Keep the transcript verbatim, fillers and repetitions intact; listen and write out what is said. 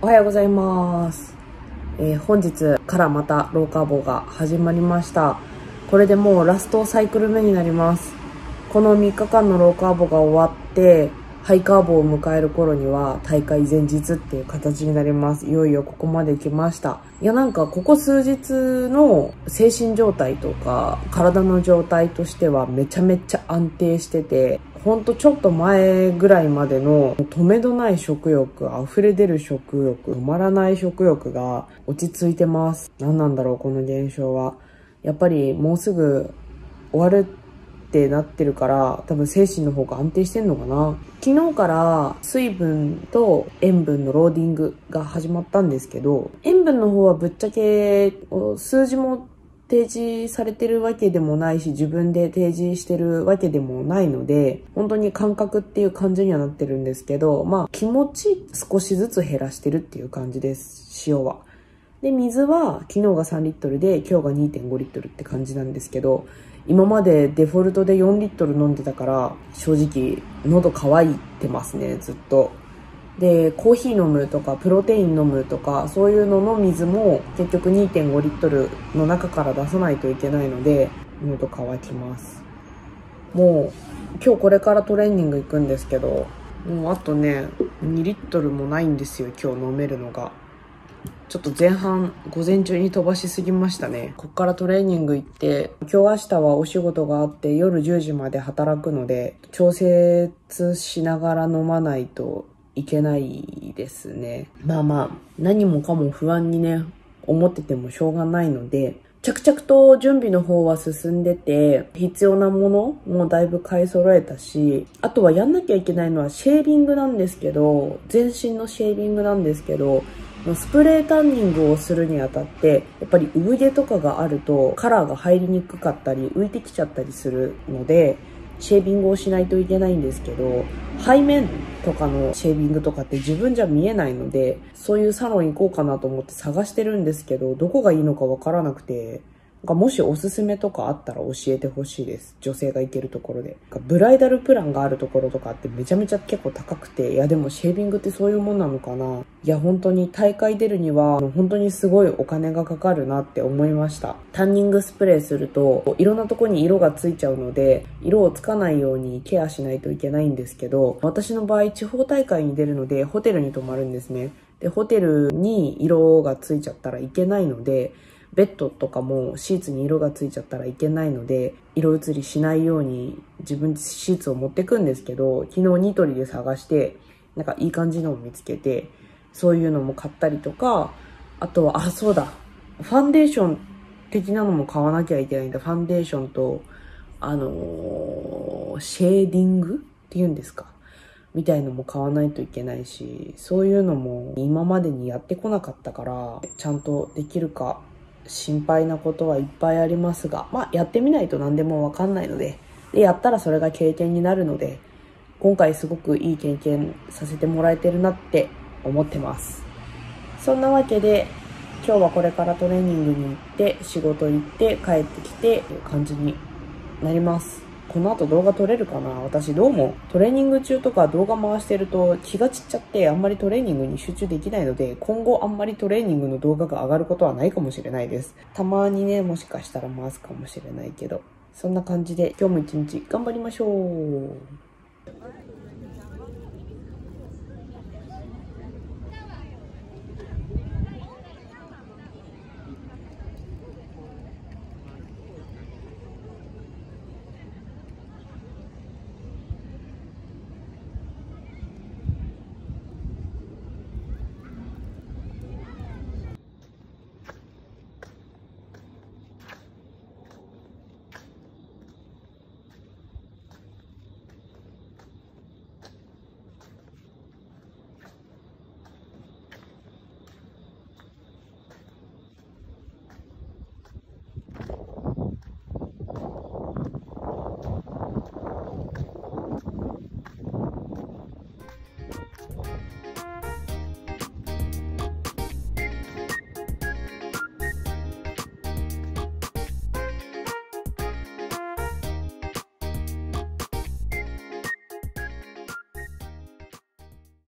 おはようございます、えー、本日からまたローカーボが始まりました。これでもうラストサイクル目になります。このみっかかんのローカーボが終わってハイカーボを迎える頃には大会前日っていう形になります。いよいよここまで来ました。いやなんかここ数日の精神状態とか体の状態としてはめちゃめちゃ安定してて、ほんとちょっと前ぐらいまでの止めどない食欲、溢れ出る食欲、止まらない食欲が落ち着いてます。何なんだろうこの現象は。やっぱりもうすぐ終わるってなってるから多分精神の方が安定してんのかな。昨日から水分と塩分のローディングが始まったんですけど、塩分の方はぶっちゃけ数字も提示されてるわけでもないし自分で提示してるわけでもないので本当に感覚っていう感じにはなってるんですけど、まあ気持ち少しずつ減らしてるっていう感じです。塩は。で水は昨日がさんリットルで今日が にてんごリットルって感じなんですけど、今までデフォルトでよんリットル飲んでたから正直喉乾いてますねずっと。でコーヒー飲むとかプロテイン飲むとかそういうのの水も結局 にてんごリットルの中から出さないといけないので喉乾きます。もう今日これからトレーニング行くんですけど、もうあとねにリットルもないんですよ今日飲めるのが。ちょっと前半午前中に飛ばしすぎましたね。こっからトレーニング行って今日明日はお仕事があって夜じゅうじまで働くので調節しながら飲まないといけないですね。まあまあ何もかも不安にね思っててもしょうがないので着々と準備の方は進んでて必要なものもだいぶ買い揃えたし、あとはやんなきゃいけないのはシェービングなんですけど、全身のシェービングなんですけど、スプレータンニングをするにあたってやっぱり産毛とかがあるとカラーが入りにくかったり浮いてきちゃったりするのでシェービングをしないといけないんですけど、背面とかのシェービングとかって自分じゃ見えないのでそういうサロン行こうかなと思って探してるんですけど、どこがいいのかわからなくて、もしおすすめとかあったら教えてほしいです。女性が行けるところで。ブライダルプランがあるところとかってめちゃめちゃ結構高くて、いやでもシェービングってそういうもんなのかな。いや本当に大会出るには本当にすごいお金がかかるなって思いました。タンニングスプレーするといろんなとこに色がついちゃうので色をつかないようにケアしないといけないんですけど、私の場合地方大会に出るのでホテルに泊まるんですね。でホテルに色がついちゃったらいけないので、ベッドとかもシーツに色がついちゃったらいけないので色移りしないように自分でシーツを持ってくんですけど、昨日ニトリで探してなんかいい感じのを見つけてそういうのも買ったりとか、あとはあそうだファンデーション的なのも買わなきゃいけないんだ。ファンデーションとあのー、シェーディングっていうんですかみたいのも買わないといけないし、そういうのも今までにやってこなかったからちゃんとできるか心配なことはいっぱいありますが、まあやってみないと何でもわかんないので、でやったらそれが経験になるので、今回すごくいい経験させてもらえてるなって思ってます。そんなわけで今日はこれからトレーニングに行って仕事行って帰ってきてという感じになります。この後動画撮れるかな。私どうもトレーニング中とか動画回してると気が散っちゃってあんまりトレーニングに集中できないので、今後あんまりトレーニングの動画が上がることはないかもしれないです。たまにねもしかしたら回すかもしれないけど、そんな感じで今日も一日頑張りましょう。